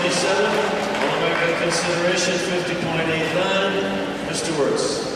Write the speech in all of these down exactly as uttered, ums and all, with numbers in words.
twenty-seven, All-American consideration fifty point eight nine, Mister Wirtz.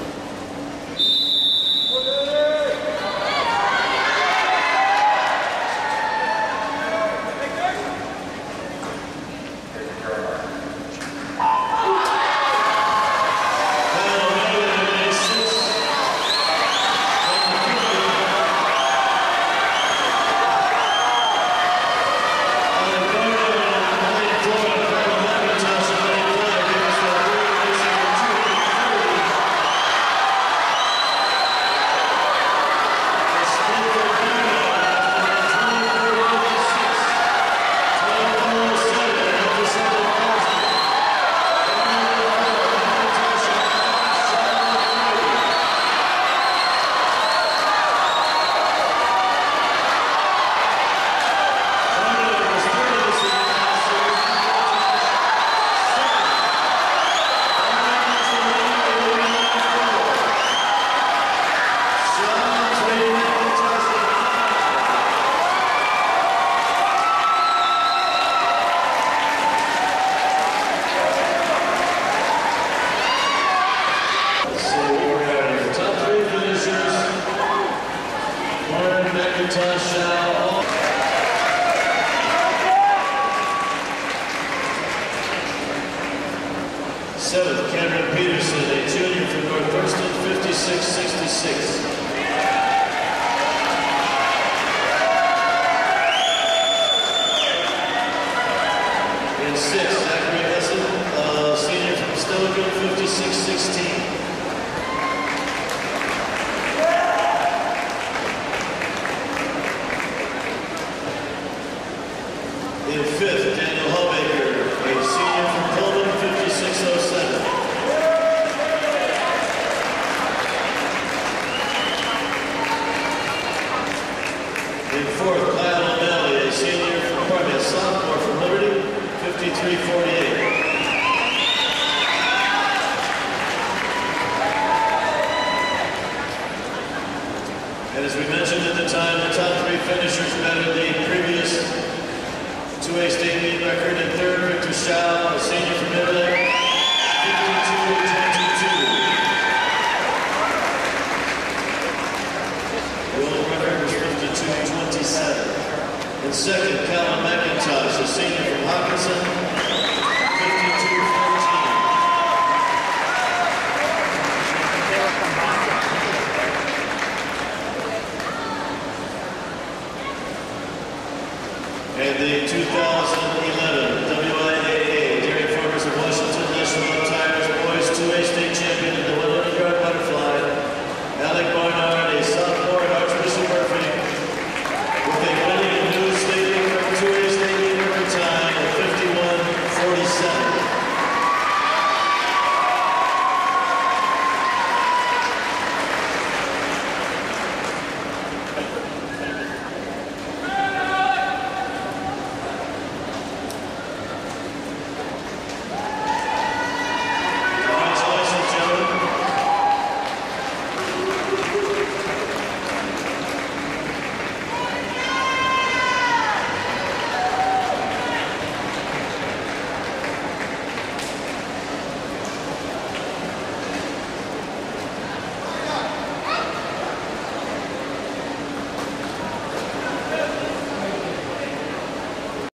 Seventh, Cameron Peterson, a junior from Northwestern, fifty-six sixty-six. In sixth, Zachary Essen, uh, senior from Stoughton, fifty-six sixteen. In fifth, Daniel Hallbaker, a senior from Coleman, fifty-six oh seven. In fourth, Kyle O'Malley, a senior from, pardon me, a sophomore from Liberty, fifty-three forty-eight. And as we mentioned at the time, the top three finishers bettered the previous two A state meet record. In third, Victor Shaw, a senior from Italy, fifty-two twenty-two. The old record was fifty-two twenty-seven. In second, Callum McIntosh, a senior from Hawkinson, fifty-two fourteen. And the two thousand eleven